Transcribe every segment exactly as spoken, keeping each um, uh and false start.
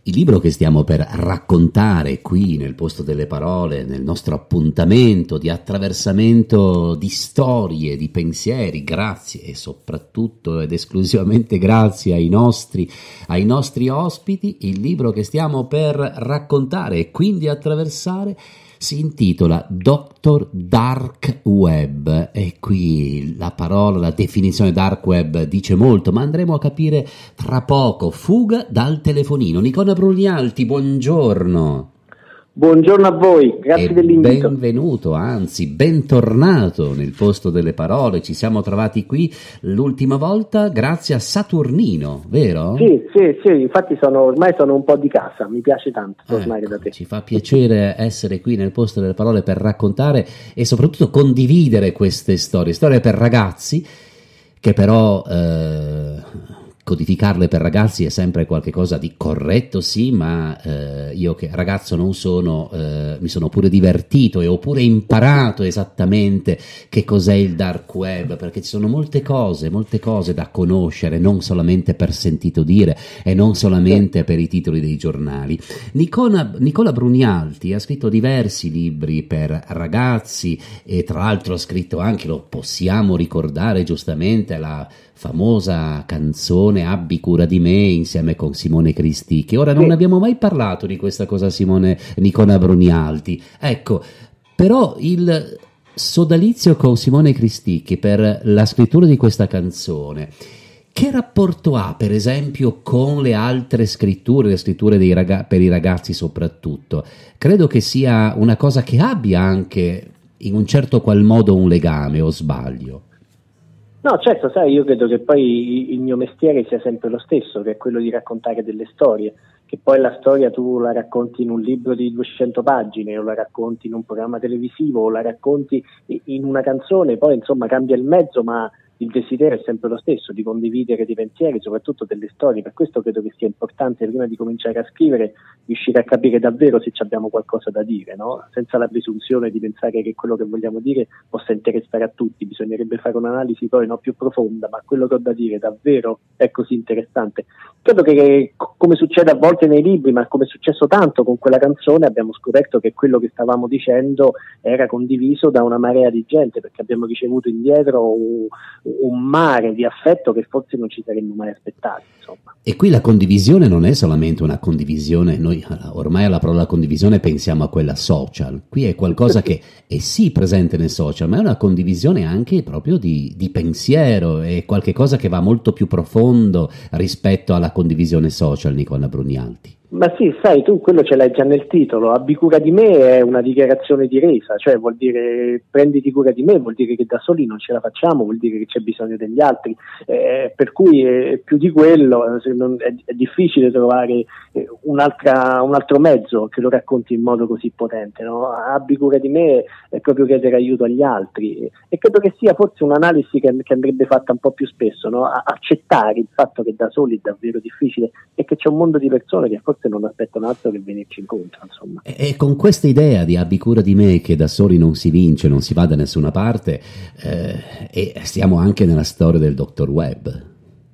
Il libro che stiamo per raccontare qui nel Posto delle Parole, nel nostro appuntamento di attraversamento di storie, di pensieri, grazie e soprattutto ed esclusivamente grazie ai nostri, ai nostri ospiti, il libro che stiamo per raccontare e quindi attraversare si intitola Doctor Dark Web, e qui la parola, la definizione Dark Web dice molto, ma andremo a capire tra poco. Fuga dal telefonino. Nicola Brugnalti, buongiorno. Buongiorno a voi, grazie e dell'invito. Benvenuto, anzi bentornato nel Posto delle Parole. Ci siamo trovati qui l'ultima volta grazie a Saturnino, vero? Sì, sì, sì, infatti sono, ormai sono un po' di casa, mi piace tanto tornare ecco, da te. Ci fa piacere essere qui nel Posto delle Parole per raccontare e soprattutto condividere queste storie, storie per ragazzi che però... Eh, codificarle per ragazzi è sempre qualcosa di corretto, sì, ma eh, io che ragazzo non sono, eh, mi sono pure divertito e ho pure imparato esattamente che cos'è il dark web, perché ci sono molte cose, molte cose da conoscere, non solamente per sentito dire e non solamente per i titoli dei giornali. Nicola, Nicola Brugnalti ha scritto diversi libri per ragazzi e tra l'altro ha scritto anche, lo possiamo ricordare giustamente, la famosa canzone Abbi cura di me insieme con Simone Cristicchi. Ora non sì. abbiamo mai parlato di questa cosa, Simone Nicola Brugnalti. Ecco, però il sodalizio con Simone Cristicchi per la scrittura di questa canzone, che rapporto ha per esempio con le altre scritture, le scritture dei raga- per i ragazzi soprattutto? Credo che sia una cosa che abbia anche in un certo qual modo un legame, o sbaglio? No, certo, sai, io credo che poi il mio mestiere sia sempre lo stesso, che è quello di raccontare delle storie, che poi la storia tu la racconti in un libro di duecento pagine, o la racconti in un programma televisivo, o la racconti in una canzone, poi insomma cambia il mezzo, ma il desiderio è sempre lo stesso, di condividere dei pensieri, soprattutto delle storie. Per questo credo che sia importante, prima di cominciare a scrivere, riuscire a capire davvero se abbiamo qualcosa da dire, no? Senza la presunzione di pensare che quello che vogliamo dire possa interessare a tutti. Bisognerebbe fare un'analisi poi no, più profonda, ma quello che ho da dire davvero è così interessante. Credo che, come succede a volte nei libri, ma come è successo tanto con quella canzone, abbiamo scoperto che quello che stavamo dicendo era condiviso da una marea di gente, perché abbiamo ricevuto indietro un, un mare di affetto che forse non ci saremmo mai aspettati, insomma. E qui la condivisione non è solamente una condivisione, noi ormai alla parola condivisione pensiamo a quella social, qui è qualcosa che è sì presente nel social, ma è una condivisione anche proprio di, di pensiero, è qualche cosa che va molto più profondo rispetto alla condivisione social, Nicola Brugnalti. Ma sì, sai, tu quello ce l'hai già nel titolo, abbi cura di me è una dichiarazione di resa, cioè vuol dire prenditi cura di me, vuol dire che da soli non ce la facciamo, vuol dire che c'è bisogno degli altri, eh, per cui eh, più di quello se non, è, è difficile trovare eh, un'altra, un altro mezzo che lo racconti in modo così potente, no? Abbi cura di me è proprio chiedere aiuto agli altri, e credo che sia forse un'analisi che, che andrebbe fatta un po' più spesso, no? Accettare il fatto che da soli è davvero difficile e che c'è un mondo di persone che forse non aspettano altro che venirci incontro, insomma. E, e con questa idea di abbi cura di me, che da soli non si vince, non si va da nessuna parte, eh, e stiamo anche nella storia del Doctor Web.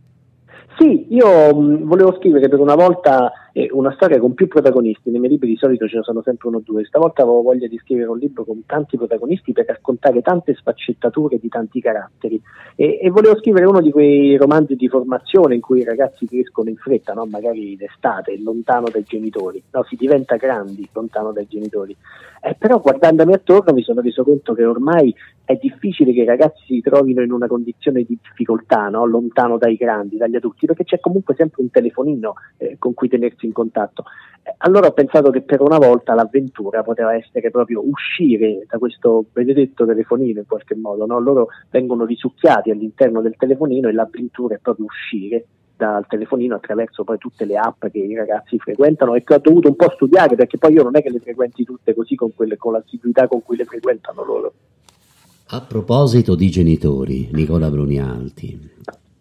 Sì, io mh, volevo scrivere per una volta eh, una storia con più protagonisti. Nei miei libri di solito ce ne sono sempre uno o due. Stavolta avevo voglia di scrivere un libro con tanti protagonisti per raccontare tante sfaccettature di tanti caratteri. E, e volevo scrivere uno di quei romanzi di formazione in cui i ragazzi crescono in fretta, no? Magari d'estate, lontano dai genitori. No, si diventa grandi lontano dai genitori. Eh, però guardandomi attorno mi sono reso conto che ormai è difficile che i ragazzi si trovino in una condizione di difficoltà, no? Lontano dai grandi, dagli adulti, perché c'è comunque sempre un telefonino eh, con cui tenersi in contatto. Eh, allora ho pensato che per una volta l'avventura poteva essere proprio uscire da questo benedetto telefonino in qualche modo, no? Loro vengono risucchiati all'interno del telefonino e l'avventura è proprio uscire dal telefonino attraverso poi tutte le app che i ragazzi frequentano e che ho dovuto un po' studiare, perché poi io non è che le frequenti tutte così con, quelle, con l'assiduità con cui le frequentano loro. A proposito di genitori, Nicola Brugnalti,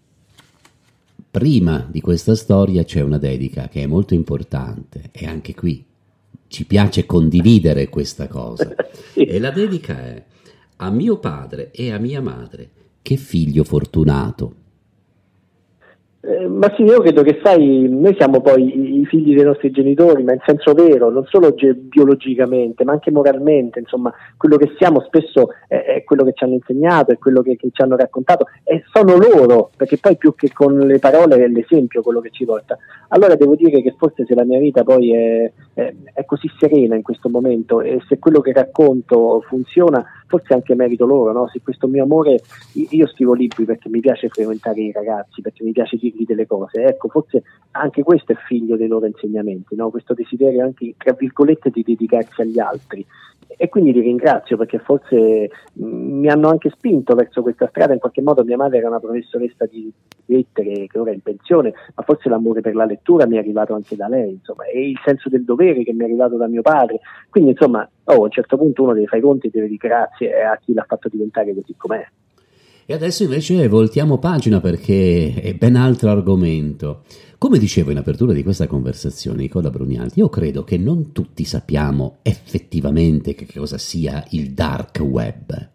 prima di questa storia c'è una dedica che è molto importante e anche qui ci piace condividere questa cosa. Sì. E la dedica è: a mio padre e a mia madre, che figlio fortunato. Eh, ma sì, io credo che, sai, noi siamo poi i, i figli dei nostri genitori, ma in senso vero, non solo ge- biologicamente, ma anche moralmente. Insomma, quello che siamo spesso è, è quello che ci hanno insegnato, è quello che, che ci hanno raccontato, e sono loro, perché poi più che con le parole è l'esempio quello che ci porta. Allora devo dire che forse, se la mia vita poi è, è, è così serena in questo momento, e se quello che racconto funziona, forse anche merito loro, no? Se questo mio amore, io scrivo libri perché mi piace frequentare i ragazzi, perché mi piace dirgli delle cose, ecco, forse anche questo è figlio dei loro insegnamenti, no? Questo desiderio anche, tra virgolette, di dedicarsi agli altri. E quindi li ringrazio, perché forse mh, mi hanno anche spinto verso questa strada. In qualche modo mia madre era una professoressa di lettere che ora è in pensione, ma forse l'amore per la lettura mi è arrivato anche da lei, insomma, e il senso del dovere che mi è arrivato da mio padre. Quindi, insomma, oh, a un certo punto uno deve fare i conti e deve dire grazie a chi l'ha fatto diventare così com'è. E adesso invece voltiamo pagina, perché è ben altro argomento. Come dicevo in apertura di questa conversazione, Nicola Brunialti, io credo che non tutti sappiamo effettivamente che cosa sia il dark web.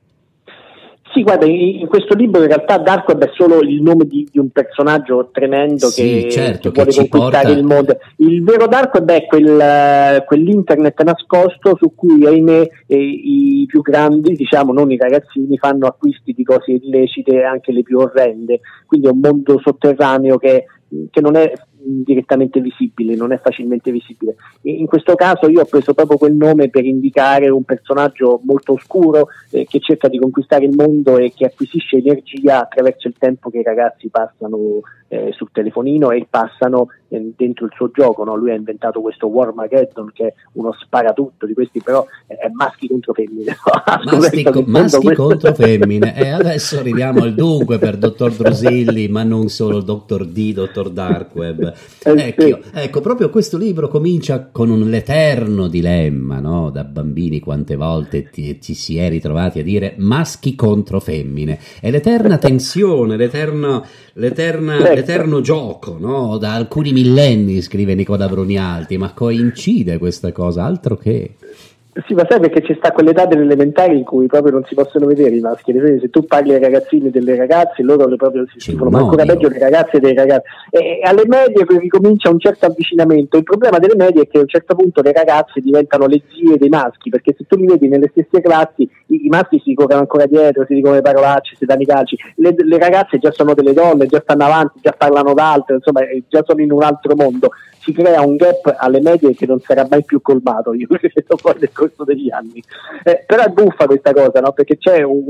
Sì, guarda, in questo libro in realtà Dark Web è solo il nome di, di un personaggio tremendo sì, che, certo, che vuole che ci conquistare porta... il mondo. Il vero Dark Web è quel, quell'internet nascosto su cui, ahimè, eh, i più grandi, diciamo, non i ragazzini, fanno acquisti di cose illecite, anche le più orrende. Quindi è un mondo sotterraneo che, che non è direttamente visibile, non è facilmente visibile. In questo caso io ho preso proprio quel nome per indicare un personaggio molto oscuro, eh, che cerca di conquistare il mondo e che acquisisce energia attraverso il tempo che i ragazzi passano eh, sul telefonino e passano eh, dentro il suo gioco, no? Lui ha inventato questo Warmageddon, che è uno sparatutto di questi, però eh, è maschi contro femmine, no? maschi, co- maschi contro femmine. E adesso arriviamo al dunque per dottor Drusilli, ma non solo dottor D, dottor Dark Web. Eh, ecco, sì. ecco, proprio questo libro comincia con un l'eterno dilemma, no? Da bambini quante volte ti, ci si è ritrovati a dire maschi contro femmine, e l'eterna tensione, l'eterno, l'eterna, Ecco. l'eterno gioco, no? Da alcuni millenni, scrive Nicola Brunialti, ma coincide questa cosa, altro che... Sì, ma sai, perché ci sta quell'età delle elementari in cui proprio non si possono vedere i maschi, se tu parli ai ragazzini e delle ragazze, loro le proprio si schifano, ma ancora peggio le ragazze e dei ragazzi. E alle medie ricomincia un certo avvicinamento. Il problema delle medie è che a un certo punto le ragazze diventano le zie dei maschi, perché se tu li vedi nelle stesse classi, i, i maschi si corrono ancora dietro, si dicono le parolacce, si danno i calci, le, le ragazze già sono delle donne, già stanno avanti, già parlano d'altro, insomma, già sono in un altro mondo. Si crea un gap alle medie che non sarà mai più colmato, io credo, poi nel corso degli anni. Eh, però è buffa questa cosa, no? Perché c'è un,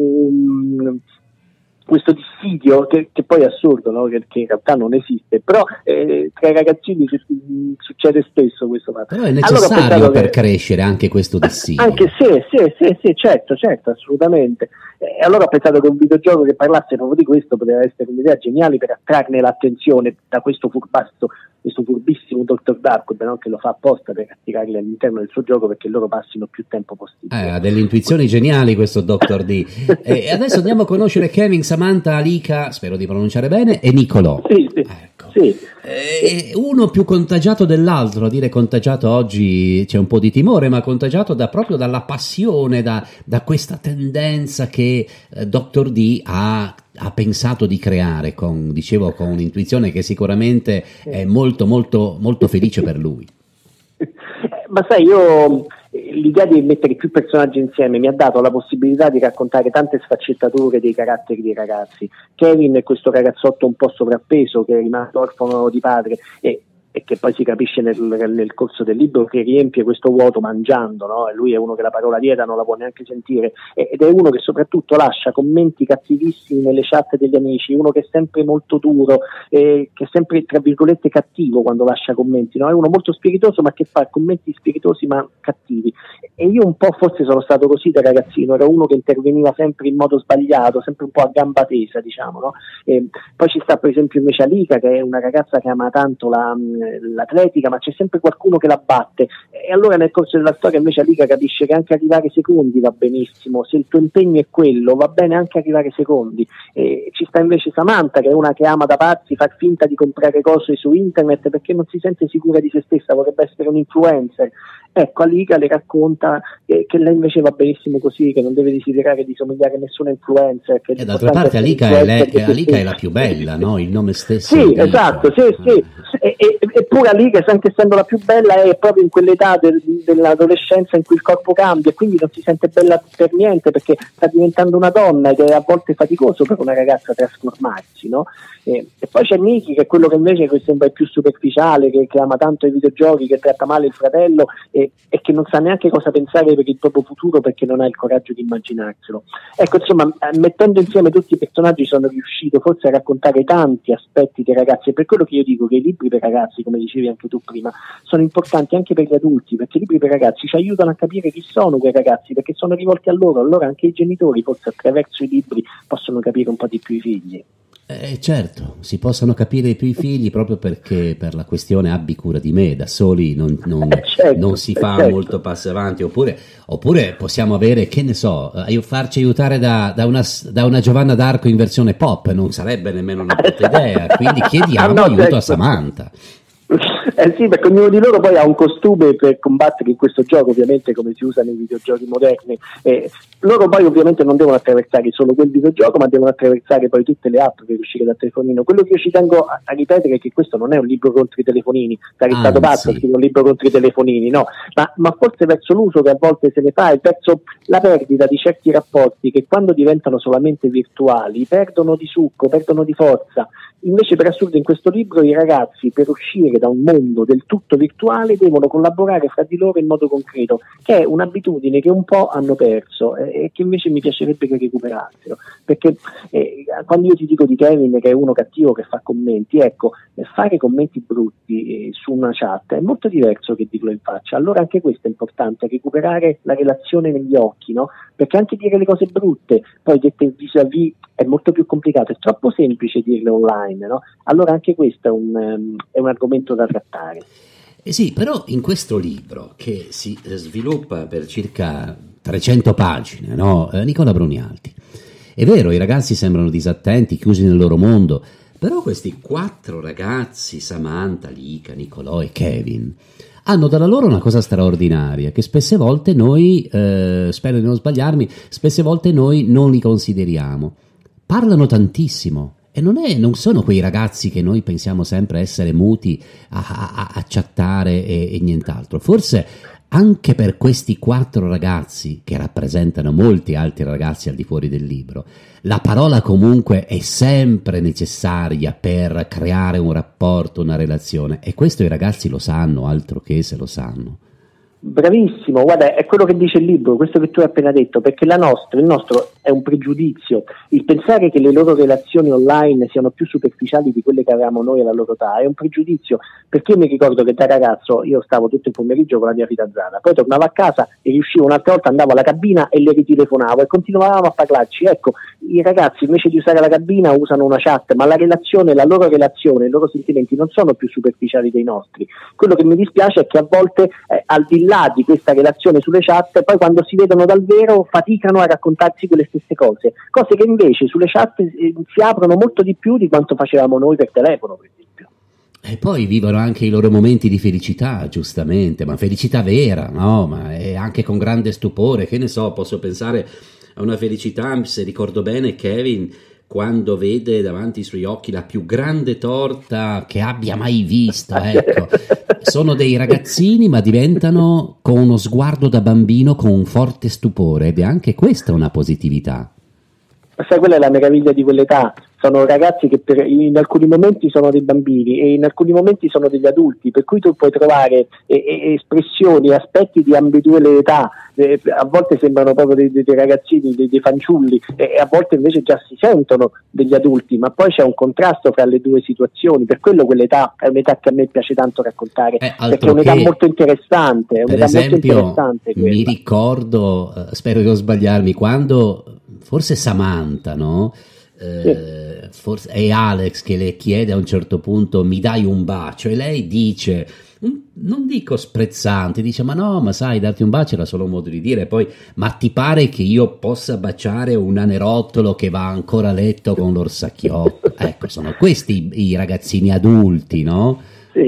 un questo dissidio che, che poi è assurdo, no? che, che in realtà non esiste, però eh, tra i ragazzini su, succede spesso questo. Però è necessario allora per che, crescere anche questo dissidio. Anche se, sì, sì, sì, certo, certo, assolutamente. E allora ho pensato che un videogioco che parlasse proprio di questo poteva essere un'idea geniale per attrarne l'attenzione da questo furbazzo, questo furbissimo dottor Darkweb, no? Che lo fa apposta per attirarli all'interno del suo gioco perché loro passino più tempo possibile. Eh, ha delle intuizioni geniali questo dottor D. E adesso andiamo a conoscere Kevin, Samantha, Alika, spero di pronunciare bene, e Nicolò. Sì, sì. Ecco. Sì. Eh, uno più contagiato dell'altro, a dire contagiato oggi c'è un po' di timore, ma contagiato da, proprio dalla passione, da, da questa tendenza che eh, dottor D ha, ha pensato di creare, con, dicevo, con un'intuizione che sicuramente è molto molto molto felice per lui. Ma sai, io l'idea di mettere più personaggi insieme mi ha dato la possibilità di raccontare tante sfaccettature dei caratteri dei ragazzi. Kevin è questo ragazzotto un po' sovrappeso che è rimasto orfano di padre e e che poi si capisce nel, nel corso del libro che riempie questo vuoto mangiando, no? E lui è uno che la parola dieta non la può neanche sentire, ed è uno che soprattutto lascia commenti cattivissimi nelle chat degli amici, uno che è sempre molto duro, eh, che è sempre tra virgolette cattivo quando lascia commenti, no? È uno molto spiritoso ma che fa commenti spiritosi ma cattivi, e io un po' forse sono stato così da ragazzino, ero uno che interveniva sempre in modo sbagliato, sempre un po' a gamba tesa, diciamo, no? E poi ci sta per esempio invece Alika, che è una ragazza che ama tanto la l'atletica, ma c'è sempre qualcuno che la batte, e allora nel corso della storia invece Alika capisce che anche arrivare secondi va benissimo, se il tuo impegno è quello va bene anche arrivare secondi. E ci sta invece Samantha, che è una che ama da pazzi far finta di comprare cose su internet perché non si sente sicura di se stessa, vorrebbe essere un influencer, Ecco, Alika le racconta che, che lei invece va benissimo così, che non deve desiderare di somigliare a nessuna influencer. Che e d'altra parte Alika è, le, è, Alika è la più bella, no? Il nome stesso. Sì, esatto, sì, sì. E, e, eppure Alika, anche essendo la più bella, è proprio in quell'età del, dell'adolescenza in cui il corpo cambia e quindi non si sente bella per niente, perché sta diventando una donna ed è a volte faticoso per una ragazza trasformarsi, no? E, e poi c'è Nikki, che è quello che invece che sembra più superficiale, che, che ama tanto i videogiochi, che tratta male il fratello e, e che non sa neanche cosa pensare per il proprio futuro perché non ha il coraggio di immaginarselo. Ecco, insomma, mettendo insieme tutti i personaggi sono riuscito forse a raccontare tanti aspetti dei ragazzi, e per quello che io dico che i libri per ragazzi, come dicevi anche tu prima, sono importanti anche per gli adulti, perché i libri per ragazzi ci aiutano a capire chi sono quei ragazzi, perché sono rivolti a loro, allora anche i genitori forse attraverso i libri possono capire un po' di più i figli. Eh, certo, si possono capire più i figli proprio perché per la questione abbi cura di me, da soli non, non, eh certo, non si fa certo. molto passo avanti, oppure, oppure possiamo avere, che ne so, eh, farci aiutare da, da, una, da una Giovanna d'Arco in versione pop, non sarebbe nemmeno una brutta idea, quindi chiediamo no, aiuto certo. a Samantha. Eh sì, perché ognuno di loro poi ha un costume per combattere in questo gioco, ovviamente come si usa nei videogiochi moderni. Eh, loro poi ovviamente non devono attraversare solo quel videogioco, ma devono attraversare poi tutte le app per uscire dal telefonino. Quello che io ci tengo a, a ripetere è che questo non è un libro contro i telefonini, sarei ah, stato pazzo a scrivere un libro contro i telefonini, no, ma, ma forse verso l'uso che a volte se ne fa e verso la perdita di certi rapporti che quando diventano solamente virtuali perdono di succo, perdono di forza. Invece per assurdo in questo libro i ragazzi, per uscire da un mondo del tutto virtuale, devono collaborare fra di loro in modo concreto, che è un'abitudine che un po' hanno perso eh, e che invece mi piacerebbe che recuperassero, perché eh, quando io ti dico di Kevin che è uno cattivo che fa commenti, ecco, fare commenti brutti eh, su una chat è molto diverso che dirlo in faccia. Allora anche questo è importante, recuperare la relazione negli occhi, no? Perché anche dire le cose brutte poi dette vis-à-vis è molto più complicato, è troppo semplice dirle online, no? Allora anche questo è un, um, è un argomento da trattare. Eh sì, però in questo libro che si sviluppa per circa trecento pagine, no? Eh, Nicola Brunialti, è vero, i ragazzi sembrano disattenti, chiusi nel loro mondo, però questi quattro ragazzi, Samantha, Lika, Nicolò e Kevin, hanno dalla loro una cosa straordinaria che spesse volte noi, eh, spero di non sbagliarmi, spesse volte noi non li consideriamo. Parlano tantissimo e non, è, non sono quei ragazzi che noi pensiamo sempre essere muti a, a, a chattare e, e nient'altro. Forse anche per questi quattro ragazzi, che rappresentano molti altri ragazzi al di fuori del libro, la parola comunque è sempre necessaria per creare un rapporto, una relazione, e questo i ragazzi lo sanno, altro che se lo sanno. Bravissimo, guarda, è quello che dice il libro, questo che tu hai appena detto, perché la nostra, il nostro è un pregiudizio, il pensare che le loro relazioni online siano più superficiali di quelle che avevamo noi alla loro età è un pregiudizio, perché io mi ricordo che da ragazzo io stavo tutto il pomeriggio con la mia fidanzata, poi tornavo a casa e riuscivo un'altra volta, andavo alla cabina e le ritelefonavo e continuavamo a parlarci. Ecco, i ragazzi invece di usare la cabina usano una chat, ma la relazione, la loro relazione, i loro sentimenti non sono più superficiali dei nostri. Quello che mi dispiace è che a volte eh, al di là di questa relazione sulle chat, poi quando si vedono dal vero faticano a raccontarsi quelle stesse cose, cose che invece sulle chat eh, si aprono molto di più di quanto facevamo noi per telefono, per esempio. E poi vivono anche i loro momenti di felicità, giustamente, ma felicità vera, no? Ma è anche con grande stupore, che ne so, posso pensare a una felicità, se ricordo bene, Kevin, quando vede davanti ai suoi occhi la più grande torta che abbia mai visto, ecco. Sono dei ragazzini ma diventano con uno sguardo da bambino con un forte stupore, ed è anche questa una positività. Sai, quella è la meraviglia di quell'età, sono ragazzi che per, in alcuni momenti sono dei bambini e in alcuni momenti sono degli adulti, per cui tu puoi trovare eh, eh, espressioni, aspetti di ambedue le età, eh, a volte sembrano proprio dei, dei ragazzini, dei, dei fanciulli e eh, a volte invece già si sentono degli adulti, ma poi c'è un contrasto fra le due situazioni, per quello quell'età è un'età che a me piace tanto raccontare, eh, perché è un'età molto interessante, è un'età per esempio, molto interessante quella. Mi ricordo, eh, spero di non sbagliarmi, quando forse Samantha, no? Eh, sì. Forse è Alex che le chiede a un certo punto mi dai un bacio e lei dice, non dico sprezzante, dice ma no, ma sai, darti un bacio era solo un modo di dire, poi ma ti pare che io possa baciare un anerottolo che va ancora a letto con l'orsacchiotto? Ecco, sono questi i ragazzini adulti, no? Sì.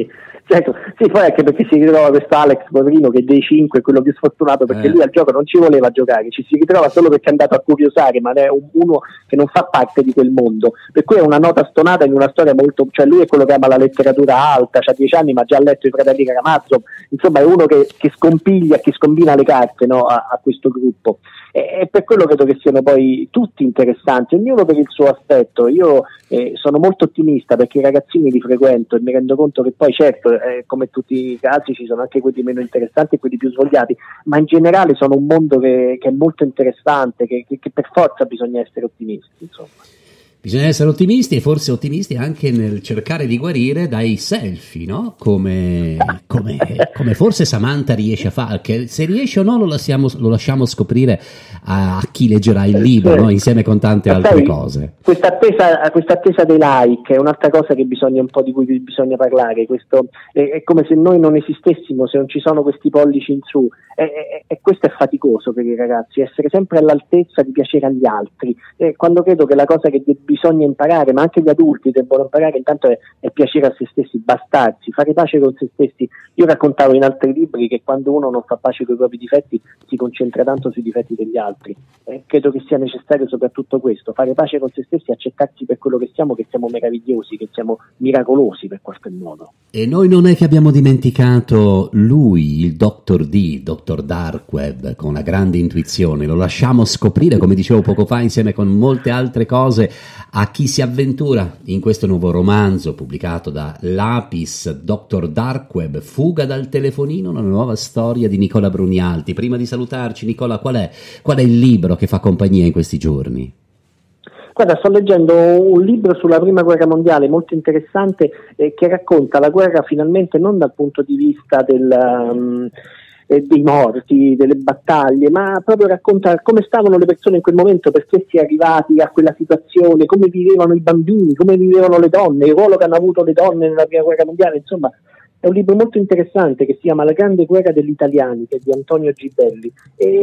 Ecco, sì, poi anche perché si ritrova questo Alex poverino che dei cinque è quello più sfortunato, perché eh. lui al gioco non ci voleva giocare, ci si ritrova solo perché è andato a curiosare, ma è un, uno che non fa parte di quel mondo, per cui è una nota stonata in una storia molto, cioè lui è quello che ama la letteratura alta, ha dieci anni ma già ha letto i Fratelli Karamazov, insomma è uno che, che scompiglia, che scombina le carte, no, a, a questo gruppo, e, e per quello credo che siano poi tutti interessanti, ognuno per il suo aspetto. Io eh, sono molto ottimista perché i ragazzini li frequento e mi rendo conto che poi certo eh, come tutti i casi ci sono anche quelli meno interessanti e quelli più svogliati, ma in generale sono un mondo che, che è molto interessante, che, che, che per forza bisogna essere ottimisti, insomma. Bisogna essere ottimisti, e forse ottimisti anche nel cercare di guarire dai selfie, no? Come, come, come forse Samantha riesce a fare, che se riesce o no lo lasciamo, lo lasciamo scoprire a, a chi leggerà il libro, no? Insieme con tante altre sai, cose. Questa attesa, questa attesa dei like è un'altra cosa che bisogna un po' di cui bisogna parlare. Questo è, è come se noi non esistessimo, se non ci sono questi pollici in su, e, e, e questo è faticoso per i ragazzi, essere sempre all'altezza di piacere agli altri. E quando credo che la cosa che bisogna imparare, ma anche gli adulti devono imparare intanto è, è piacere a se stessi, bastarsi, fare pace con se stessi. Io raccontavo in altri libri che quando uno non fa pace con i propri difetti si concentra tanto sui difetti degli altri, e credo che sia necessario soprattutto questo, fare pace con se stessi, accettarsi per quello che siamo, che siamo meravigliosi, che siamo miracolosi per qualche modo. E noi non è che abbiamo dimenticato lui, il dottor D, dottor Darkweb, con la grande intuizione, lo lasciamo scoprire, come dicevo poco fa, insieme con molte altre cose, a chi si avventura in questo nuovo romanzo pubblicato da Lapis, dottor Darkweb, Fuga dal telefonino, una nuova storia di Nicola Brugnalti. Prima di salutarci, Nicola, qual è, qual è il libro che fa compagnia in questi giorni? Guarda, sto leggendo un libro sulla prima guerra mondiale molto interessante, eh, che racconta la guerra finalmente non dal punto di vista del... Um, dei morti, delle battaglie, ma proprio racconta come stavano le persone in quel momento, perché si è arrivati a quella situazione, come vivevano i bambini, come vivevano le donne, il ruolo che hanno avuto le donne nella prima guerra mondiale. Insomma, è un libro molto interessante che si chiama La grande guerra degli italiani, che è di Antonio Gibelli,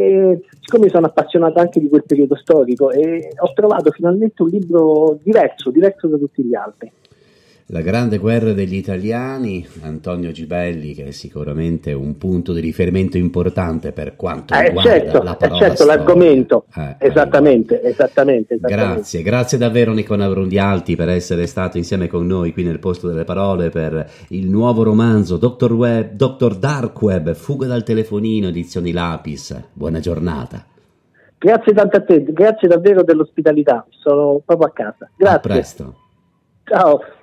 e siccome sono appassionato anche di quel periodo storico, e ho trovato finalmente un libro diverso, diverso da tutti gli altri. La grande guerra degli italiani, Antonio Gibelli, che è sicuramente un punto di riferimento importante per quanto eh, riguarda certo, la parola certo, storia. l'argomento, Eh, esattamente, eh, esattamente, esattamente. Grazie, grazie davvero Nicola Brugnalti per essere stato insieme con noi qui nel Posto delle Parole per il nuovo romanzo dottor Web, dottor Darkweb, Fuga dal telefonino, edizioni Lapis. Buona giornata. Grazie tanto a te, grazie davvero dell'ospitalità, sono proprio a casa. Grazie. A presto. Ciao.